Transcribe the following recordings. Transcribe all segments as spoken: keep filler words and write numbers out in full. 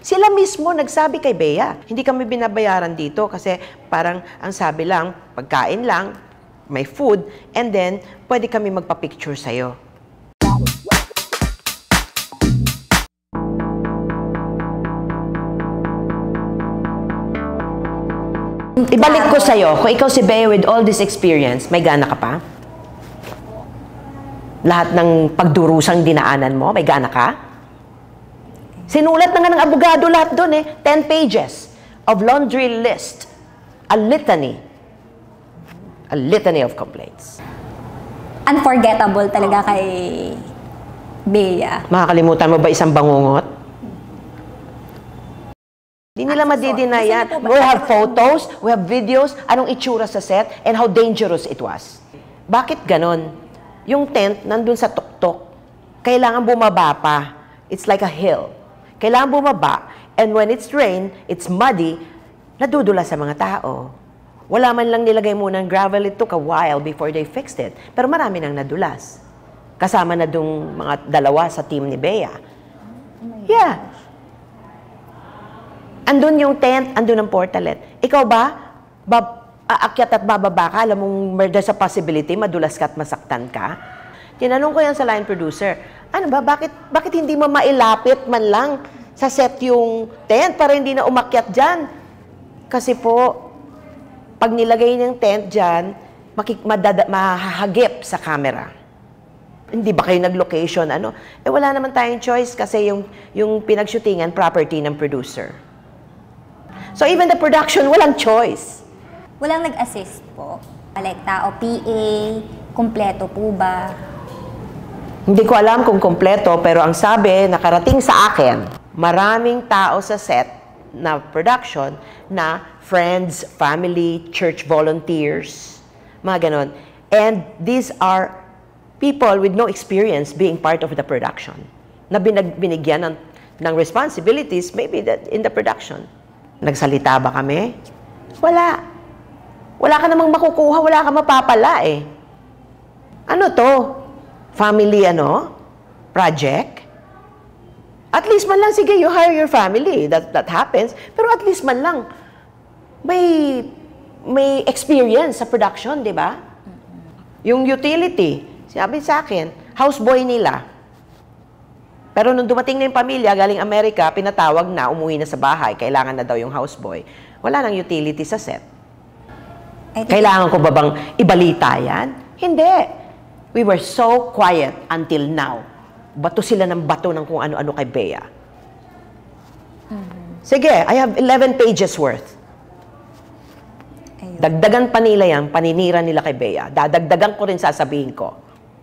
Sila mismo nagsabi kay Bea, hindi kami binabayaran dito kasi parang ang sabi lang, pagkain lang, may food, and then pwede kami magpa-picture sa'yo. Ibalik ko sa'yo, kung ikaw si Bea with all this experience, may gana ka pa? Lahat ng pagdurusang dinaanan mo, may gana ka? Sinulat na nga ng abogado lahat doon eh, ten pages of laundry list, a litany, a litany of complaints. Unforgettable talaga kay Bea. Makakalimutan mo ba isang bangungot? Hindi nila madidina yan. We have photos, we have videos, anong itsura sa set, and how dangerous it was. Bakit ganon? Yung tent, nandun sa tuktok. Kailangan bumaba pa. It's like a hill. Kailangan bumaba, and when it's rain, it's muddy, nadudula sa mga tao. Wala man lang nilagay muna ng gravel. It took a while before they fixed it. Pero marami nang nadulas. Kasama na dung mga dalawa sa team ni Bea. Yeah. Andun yung tent, andun ang portalet. Ikaw ba, bab, aakyat at bababa ka, alam mong there's a possibility, madulas ka at masaktan ka? Tinanong ko yan sa line producer, ano ba, bakit, bakit hindi mo mailapit man lang sa set yung tent para hindi na umakyat dyan? Kasi po, pag nilagay niyang tent dyan, makik, madada, mahahagip sa camera. Hindi ba kayo nag-location, ano? Eh wala naman tayong choice kasi yung, yung pinag-shootingan, property ng producer. So even the production, walang choice. Walang nag-assist po? Like tao, P A, kumpleto po ba? Hindi ko alam kung kumpleto, pero ang sabi, nakarating sa akin, maraming tao sa set na production na friends, family, church volunteers, mga ganon. And these are people with no experience being part of the production, na binag binigyan ng, ng responsibilities maybe that in the production. Nagsalita ba kami? Wala. Wala ka namang makukuha, wala ka mapapala eh. Ano to? Family ano? Project? At least man lang, sige, you hire your family. That, that happens. Pero at least man lang, may, may experience sa production, di ba? Yung utility, sabi sa akin, houseboy nila. Pero nung dumating na yung pamilya, galing Amerika, pinatawag na, umuwi na sa bahay, kailangan na daw yung houseboy. Wala nang utility sa set. Kailangan ko ba bang ibalita yan? Hindi. We were so quiet until now. Bato sila ng bato ng kung ano-ano kay Bea. Mm-hmm. Sige, I have eleven pages worth. Ayun. Dagdagan pa nila yan, paninira nila kay Bea. Dadagdagan ko rin sasabihin ko.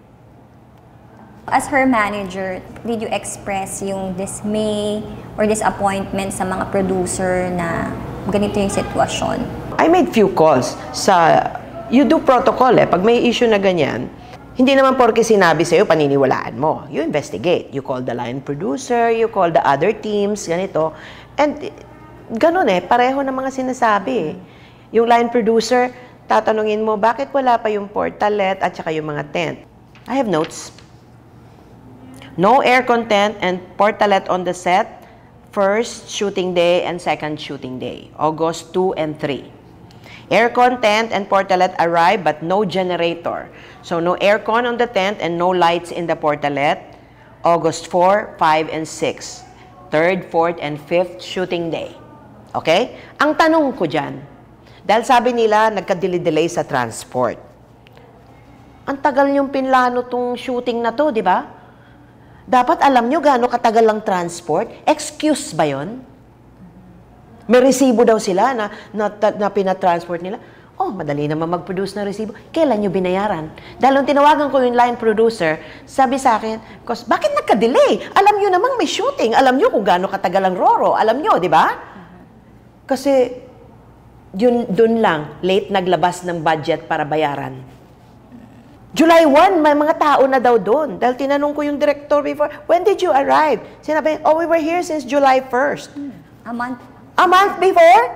As her manager, did you express yung dismay or disappointment sa mga producer na ganito yung sitwasyon? I made few calls sa, you do protocol eh, pag may issue na ganyan, hindi naman porke sinabi sa'yo, paniniwalaan mo. You investigate. You call the line producer, you call the other teams, ganito. And ganun eh, pareho na mga sinasabi eh. Yung line producer, tatanungin mo, bakit wala pa yung portalet at saka yung mga tent? I have notes. No air content and portalet on the set, first shooting day and second shooting day, August two and three. Air content and portalet arrive but no generator. So no aircon on the tent and no lights in the portalet, August four, five, and six. Third, fourth, and fifth shooting day. Okay? Ang tanong ko dyan, dahil sabi nila nagka-delay sa transport. Ang tagal yung pinlano tong shooting na to, di ba? Dapat alam nyo gaano katagal lang transport. Excuse ba yun? May resibo daw sila na, na, na pinatransport nila. Oh, madali naman mag-produce na resibo. Kailan nyo binayaran? Dahil nung tinawagan ko yung line producer, sabi sa akin, bakit nagka-delay? Alam nyo namang may shooting. Alam nyo kung gaano katagal ang Roro. Alam nyo, di ba? Kasi, yun, dun lang, late naglabas ng budget para bayaran. July first, may mga tao na daw doon. Dahil tinanong ko yung director before, when did you arrive? Sinabi, oh, we were here since July first. Hmm. A month. A month before?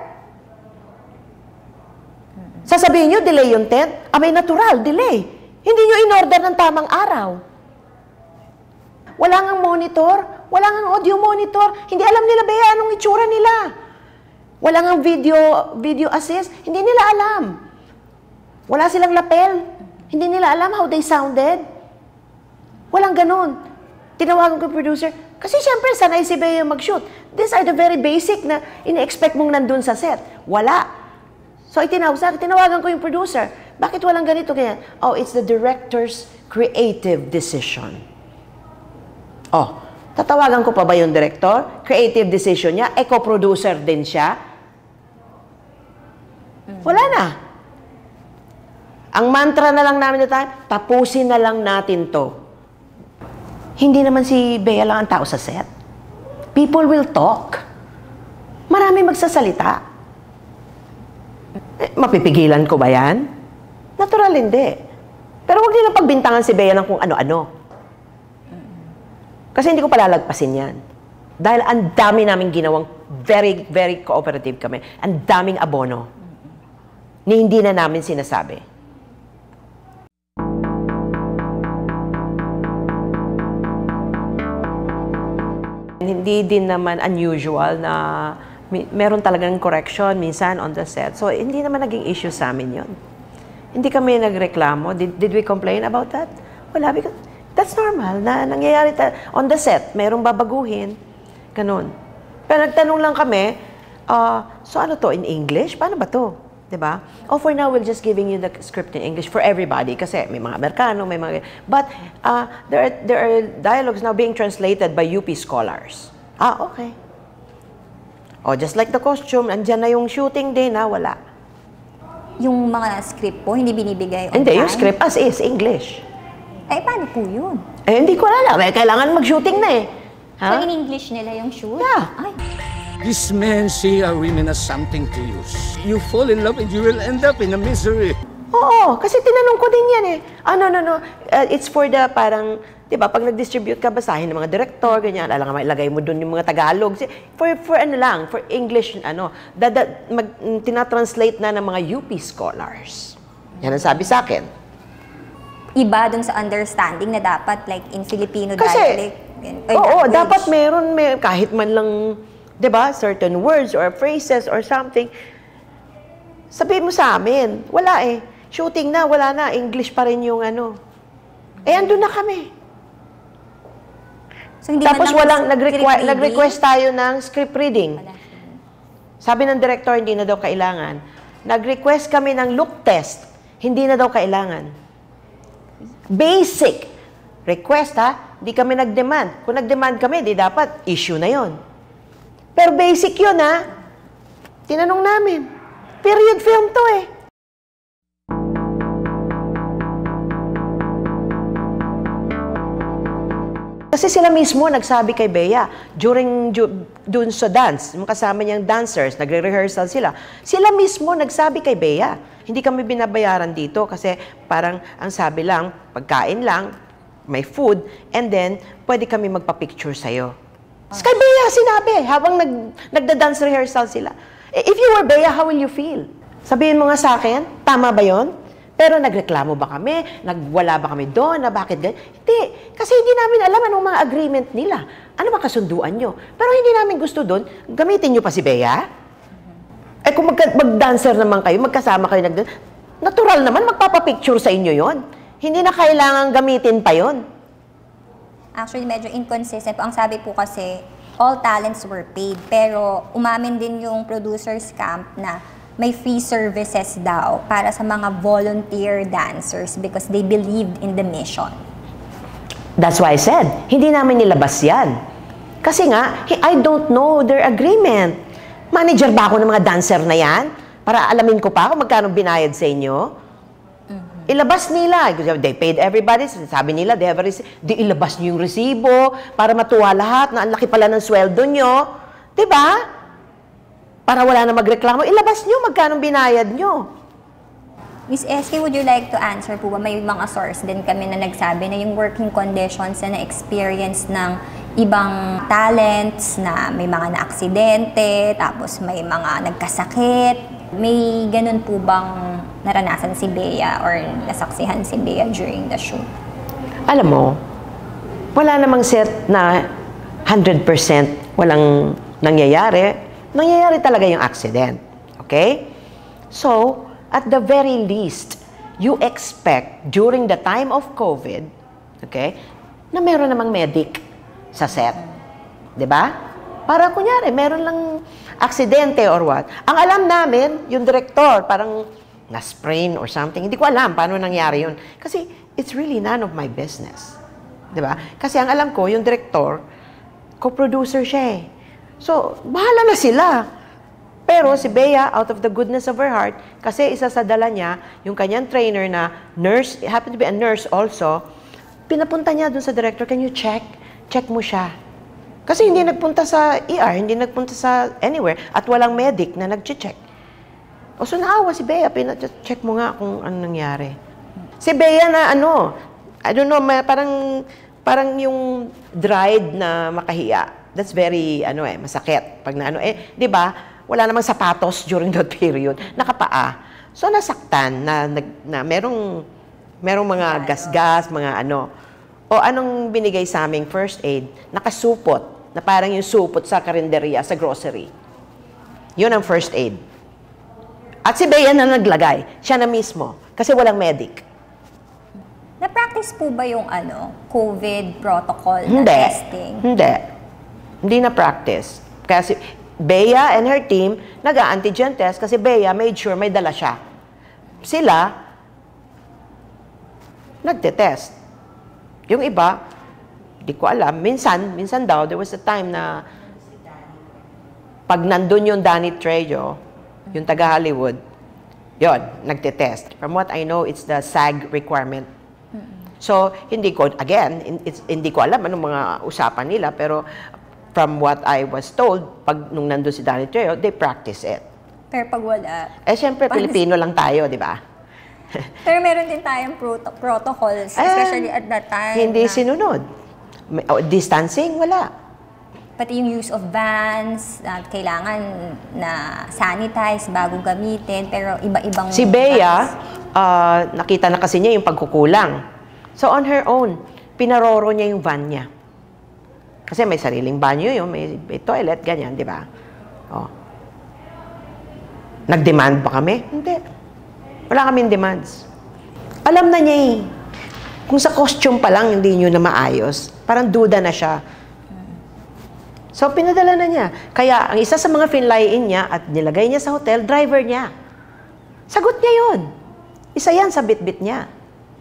Hmm. Sasabihin nyo, delay yung tent? Abay, natural, delay. Hindi nyo in-order ng tamang araw. Wala ngang monitor, wala ngang audio monitor. Hindi alam nila, Bea, anong itsura nila. Wala ngang video, video assist, hindi nila alam. Wala silang lapel, hindi nila alam how they sounded. Walang ganun. Tinawagan ko yung producer, kasi syempre, sanay si Bea mag-shoot. These are the very basic na ini-expect mong nandun sa set. Wala. So, itinawag, tinawagan ko yung producer. Bakit walang ganito ganyan? Oh, it's the director's creative decision. Oh, tatawagan ko pa ba yung director? Creative decision niya? Eco-producer din siya? Wala na. Ang mantra na lang namin na tayo, tapusin na lang natin to. Hindi naman si Bea lang ang tao sa set. People will talk. Marami magsasalita. Eh, mapipigilan ko ba yan? Natural, hindi. Pero huwag nilang pagbintangan si Bea ng kung ano-ano. Kasi hindi ko palalagpasin yan. Dahil ang dami namin ginawang very, very cooperative kami. Ang daming abono. Ni hindi na namin sinasabi. Hindi din naman unusual na may, meron talagang correction minsan on the set. So, hindi naman naging issue sa amin yun. Hindi kami nagreklamo. Did, did we complain about that? Wala. Because that's normal na nangyayari on the set. Merong babaguhin. Ganun. Pero nagtanong lang kami, uh, so ano to, in English? Paano ba to? Diba? Oh, for now, we're just giving you the script in English for everybody kasi may mga Amerikano, may mga... But uh, there, are, there are dialogues now being translated by U P scholars. Ah, okay. Oh, just like the costume, andyan na yung shooting day na wala. Yung mga script po, hindi binibigay on Hindi, time? yung script as is, English. Eh, paano po yun? Eh, hindi ko alam. Eh, kailangan mag-shooting na eh. So, Ha? in English nila yung shoot? Yeah. Ay. These men see our women as something to use. You fall in love and you will end up in a misery. Oo, kasi tinanong ko din yan eh. Ah, no, no, no. Uh, it's for the parang, di ba, pag nag-distribute ka, basahin ng mga director, ganyan, alam nga, ilagay mo dun yung mga Tagalog. For, for ano lang, for English, ano, that, that, mag, tinatranslate na ng mga U P scholars. Yan ang sabi sa akin. Iba dun sa understanding na dapat, like, in Filipino Kasi, dialect. Or oo, language. dapat meron, may, kahit man lang, di ba, certain words or phrases or something, sabihin mo sa amin, wala eh. Shooting na, wala na. English pa rin yung ano. Eh, andun na kami. So, hindi Tapos man lang walang, script nag-require, reading? nag-request tayo ng script reading. Sabi ng director, hindi na daw kailangan. Nag-request kami ng look test. Hindi na daw kailangan. Basic. Request ha, hindi kami nag-demand. Kung nag-demand kami, di dapat issue na yon. Pero basic yun ha. Tinanong namin. Period film to eh. Kasi sila mismo nagsabi kay Bea, during dun sa dance, yung kasama niyang dancers, nagre-rehearsal sila, sila mismo nagsabi kay Bea, hindi kami binabayaran dito kasi parang ang sabi lang, pagkain lang, may food, and then pwede kami magpa-picture sa'yo. Oh. Kay Bea sinabi, habang nag, nagda-dance rehearsal sila. If you were Bea, how will you feel? Sabihin mo nga sa akin, tama ba yon? Pero nagreklamo ba kami? Nagwala ba kami doon? Na bakit ganyan? Hindi. Kasi hindi namin alam anong mga agreement nila. Ano ba kasunduan nyo? Pero hindi namin gusto doon, gamitin nyo pa si Bea? Eh kung mag-dancer naman kayo, magkasama kayo, nag natural naman, magpapapicture sa inyo yon. Hindi na kailangan gamitin pa yon. Actually, medyo inconsistent po. Ang sabi po kasi, all talents were paid. Pero umamin din yung producer's camp na may free services daw para sa mga volunteer dancers because they believed in the mission. That's why I said, hindi namin nilabas yan. Kasi nga, I don't know their agreement. Manager ba ako ng mga dancer na yan? Para alamin ko pa kung magkano binayad sa inyo? Mm-hmm. Ilabas nila. They paid everybody. Sabi nila, they have a resi- di ilabas niyo yung resibo para matuwa lahat na ang laki pala ng sweldo nyo. Diba? Para wala na magreklamo, ilabas nyo magkano binayad nyo. Miss S K, would you like to answer po ba? May mga source din kami na nagsabi na yung working conditions na na-experience ng ibang talents na may mga na-aksidente, tapos may mga nagkasakit. May ganun po bang naranasan si Bea or nasaksihan si Bea during the shoot? Alam mo, Wala namang set na one hundred percent walang nangyayari. Nangyayari talaga yung accident. Okay? So, at the very least, you expect during the time of COVID, okay, na meron namang medic sa set. 'Di ba? Para kunyari, meron lang aksidente or what. Ang alam namin, yung director, parang na-sprain or something. Hindi ko alam paano nangyari yun. Kasi it's really none of my business. 'Di ba? Kasi ang alam ko, yung director, co-producer siya eh. So, bahala na sila. Pero si Bea, out of the goodness of her heart, kasi isa sa dala niya, yung kanyang trainer na nurse, happened to be a nurse also, pinapunta niya dun sa director, can you check? Check mo siya. Kasi hindi nagpunta sa E R, hindi nagpunta sa anywhere, at walang medic na nag-check. O so naawa si Bea, pina-check mo nga kung ano nangyari. Si Bea na ano, I don't know, may, parang, parang yung dried na makahiya. That's very, ano eh, masakit. Pag na ano, eh, di ba, wala namang sapatos during that period. Nakapaa. So, nasaktan na, na, na merong, merong mga gas-gas, mga ano. O anong binigay sa aming first aid? Nakasupot, na parang yung supot sa karinderya, sa grocery. Yun ang first aid. At si Bea na naglagay. Siya na mismo. Kasi walang medic. Na-practice po ba yung ano, COVID protocol na Hindi. testing? Hindi. Hindi na-practice. Kasi Bea and her team nag-antigen test kasi Bea made sure may dala siya. Sila, nagte-test. Yung iba, di ko alam. Minsan, minsan daw, there was a time na pag nandun yung Danny Trejo, yung taga-Hollywood, yon, nagte-test. From what I know, it's the SAG requirement. So, hindi ko, again, it's, hindi ko alam anong mga usapan nila, pero from what I was told, pag nung nandun si Danny Trejo, they practice it. Pero pag wala. Eh, syempre, Pilipino lang tayo, di ba? Pero meron din tayong proto- protocols, especially Eh, at that time. Hindi na, sinunod. May- oh, distancing, wala. Pati yung use of vans, na kailangan na sanitize bago gamitin, pero iba-ibang... Si Bea, vans. uh, nakita na kasi niya yung pagkukulang. So, on her own, pinaroro niya yung van niya. Kasi may sariling banyo yun, may, may toilet, ganyan, di ba? Oh. Nag-demand ba kami? Hindi. Wala kaming demands. Alam na niya eh. Kung sa costume pa lang hindi nyo na maayos, parang duda na siya. So, pinadala na niya. Kaya, ang isa sa mga finlyin niya at nilagay niya sa hotel, driver niya. Sagot niya yun. Isa yan sa bit-bit niya.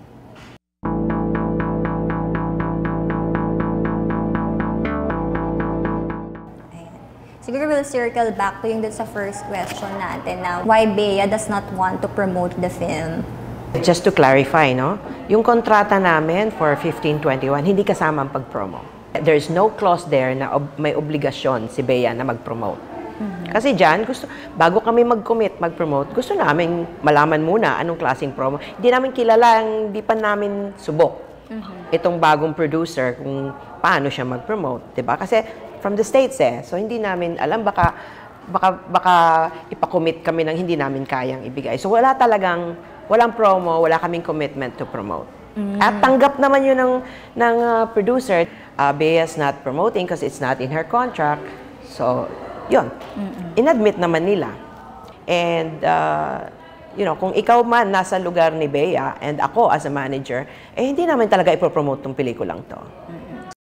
Siguro we'll circle back to yung dun sa first question natin na why Bea does not want to promote the film. Just to clarify, no? Yung kontrata namin for fifteen twenty-one, hindi kasama ang pag-promo. There's no clause there na ob- may obligasyon si Bea na mag-promote. Mm-hmm. Kasi dyan, gusto, bago kami mag-commit, mag-promote, gusto namin malaman muna anong klaseng promo. Hindi namin kilala, hindi pa namin subok mm-hmm. itong bagong producer kung paano siya mag-promote. Diba? Kasi from the States eh. So, hindi namin alam, baka, baka, baka ipakommit kami ng hindi namin kayang ibigay. So, wala talagang, walang promo, wala kaming commitment to promote. Mm. At tanggap naman yun ng, ng uh, producer. Uh, Bea's not promoting because it's not in her contract. So, yun. Mm-mm. Inadmit naman nila. And, uh, you know, kung ikaw man nasa lugar ni Bea and ako as a manager, eh, hindi namin talaga ipopromote tong pelikulang to. Mm.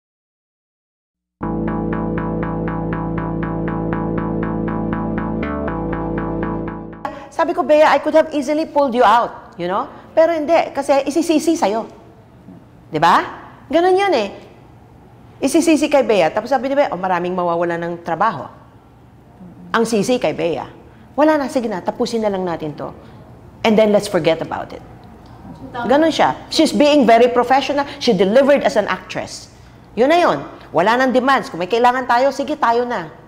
Sabi ko, Bea, I could have easily pulled you out, you know? Pero hindi, kasi isisisi sa'yo. Diba? Ganon yun eh. Isisisi kay Bea. Tapos sabi ni Bea, oh, maraming mawawala ng trabaho. Ang sisi kay Bea. Wala na, sige na, tapusin na lang natin to. And then let's forget about it. Ganon siya. She's being very professional. She delivered as an actress. Yun na yun. Wala nang demands. Kung may kailangan tayo, sige, tayo na.